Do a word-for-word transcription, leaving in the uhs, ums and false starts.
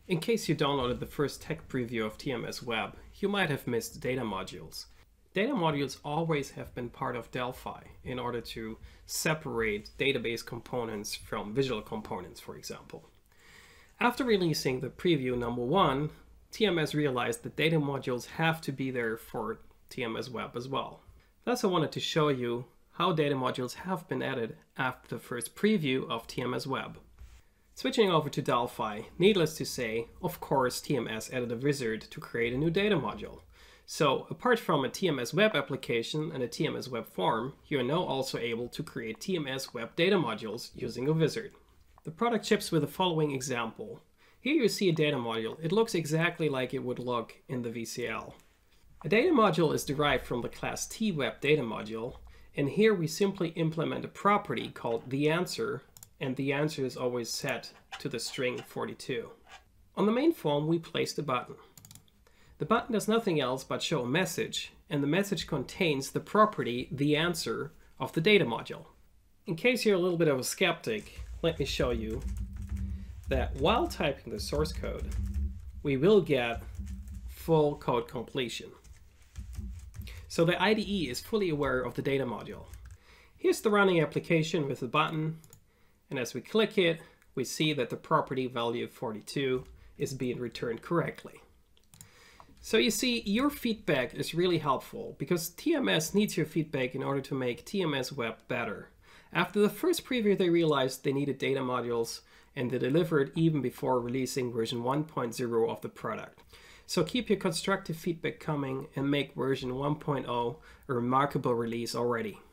In case you downloaded the first tech preview of T M S Web, you might have missed data modules. Data modules always have been part of Delphi in order to separate database components from visual components, for example. After releasing the preview number one, T M S realized that data modules have to be there for T M S Web as well. Thus, I wanted to show you how data modules have been added after the first preview of T M S Web. Switching over to Delphi, needless to say, of course T M S added a wizard to create a new data module. So apart from a T M S Web application and a T M S Web form, you are now also able to create T M S Web data modules using a wizard. The product ships with the following example. Here you see a data module. It looks exactly like it would look in the V C L. A data module is derived from the class TWeb data module, and here we simply implement a property called theAnswer, and the answer is always set to the string forty-two. On the main form, we place the button. The button does nothing else but show a message, and the message contains the property theAnswer of the data module. In case you're a little bit of a skeptic, let me show you that while typing the source code, we will get full code completion. So the I D E is fully aware of the data module. Here's the running application with the button, and as we click it, we see that the property value forty-two is being returned correctly. So you see, your feedback is really helpful because T M S needs your feedback in order to make T M S Web better. After the first preview, they realized they needed data modules, and they delivered even before releasing version one point oh of the product. So keep your constructive feedback coming and make version one point oh a remarkable release already.